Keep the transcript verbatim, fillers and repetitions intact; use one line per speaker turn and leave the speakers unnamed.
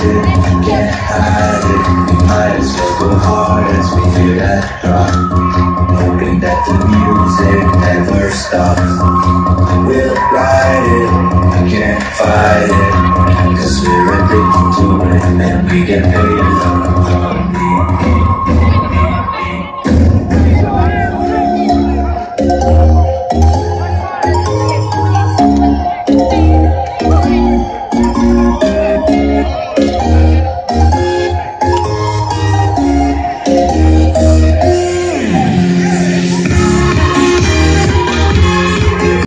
it, can't hide it. We might as well go hard as we hear that drop, hoping that the music never stops. We'll ride it, we can't fight it, cause we're addicted to it and we get paid enough.